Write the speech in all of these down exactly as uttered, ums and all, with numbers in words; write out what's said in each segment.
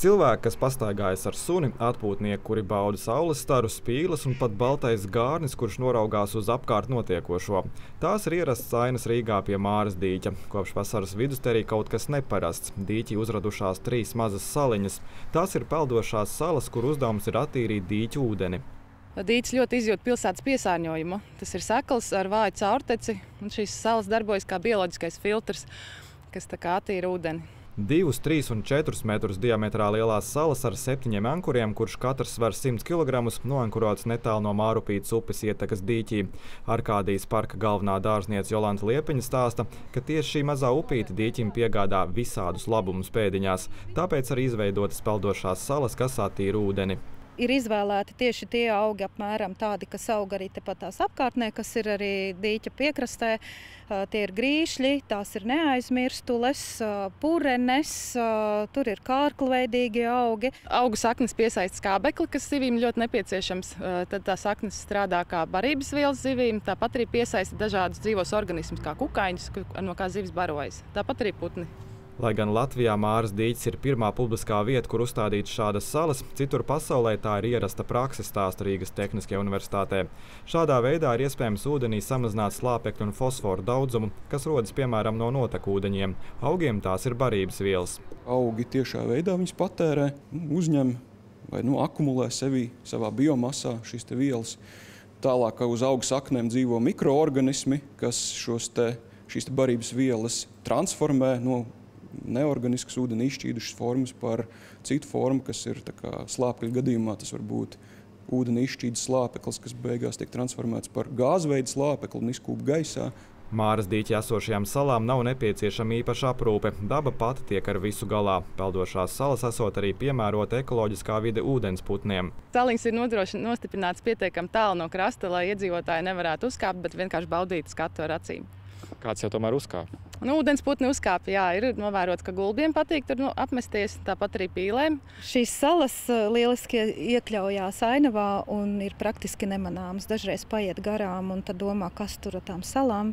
Cilvēki, kas pastaigājas ar suni, atpūtnieki, kuri bauda saules staru, spīles un pat baltais gārnis, kurš noraugās uz apkārt notiekošo. Tās ir ierastas ainas Rīgā pie Māras dīķa. Kopš vasaras vidus te arī kaut kas neparasts. Dīķī uzradušās trīs mazas saliņas. Tās ir peldošās salas, kur uzdevums ir attīrīt dīķu ūdeni. Dīķis ļoti izjūt pilsētas piesārņojumu. Tas ir sekls ar vāju caurteci, un šīs salas darbojas kā bioloģiskais filtrs, kas tā kā attīra ūdeni. Divus, trīs un četrus metrus diametrā lielās salas ar septiņiem ankuriem, kurš katrs svar simts kilogramus, noankurots netālu no Mārupītes upes ietekas dīķī. Arkādijas parka galvenā dārzniece Jolanta Liepiņa stāsta, ka tieši šī mazā upīte dīķim piegādā visādus labumus pēdiņās, tāpēc arī izveidotas peldošās salas, kas attīra ūdeni. Ir izvēlēti tieši tie augi, apmēram tādi, kas aug arī tepat tās apkārtnē, kas ir arī dīķa piekrastē. Tie ir grīšļi, tās ir neaizmirstules, purenes, tur ir kārklveidīgi augi. Augu saknes piesaista skābekli, kas zivīm ļoti nepieciešams. Tad tā saknes strādā kā barības vielas zivīm, tāpat arī piesaista dažādus dzīvos organismus, kā kukaiņus, no kā zivis barojas. Tāpat arī putni. Lai gan Latvijā Māras dīķis ir pirmā publiskā vieta, kur uzstādīts šādas salas, citur pasaulē tā ir ierasta prakse, stāsta Rīgas Tehniskajā universitātē. Šādā veidā ir iespējams ūdenī samazināt slāpekļu un fosforu daudzumu, kas rodas piemēram no notekūdeņiem. Augiem tās ir barības vielas. Augi tiešā veidā viņas patērē, uzņem vai nu, akumulē sevī savā biomasā šīs te vielas. Tālāk uz augu saknēm dzīvo mikroorganismi, kas šos te, šīs te barības vielas transformē no neorganiskas ūdeni izšķīdušas formas par citu formu, kas ir slāpekļa gadījumā. Tas var būt ūdeni izšķīdas slāpeklis, kas beigās tiek transformēts par gāzveida slāpekli un izkūp gaisā. Māras dīķī esošajām salām nav nepieciešama īpaša aprūpe. Daba pati tiek ar visu galā. Peldošās salas esot arī piemērota ekoloģiskā vide ūdensputniem. Saliņas ir nostiprināts pietiekami tālu no krasta, lai iedzīvotāji nevarētu uzkāpt, bet vienkārši baudīt skatu ar acīm. Kāds jau tomēr uzkāp? Nu, ūdensputni uzkāp, jā, ir novērots, ka gulbiem patīk tur nu, apmesties, tāpat arī pīlēm. Šīs salas lieliski iekļaujās ainavā un ir praktiski nemanāmas. Dažreiz paiet garām un tad domā, kas tur ar tām salām.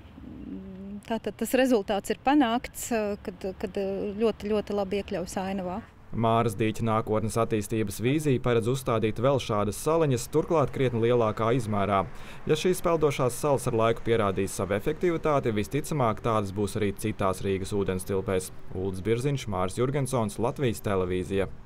Tātad tas rezultāts ir panākts, kad, kad ļoti, ļoti labi iekļaujas ainavā. Māras dīķa nākotnes attīstības vīzija paredz uzstādīt vēl šādas saliņas, turklāt krietni lielākā izmērā. Ja šīs peldošās salas ar laiku pierādīs savu efektivitāti, visticamāk tādas būs arī citās Rīgas ūdenstilpēs. Uldis Birziņš, Māris Jurgensons, Latvijas televīzija.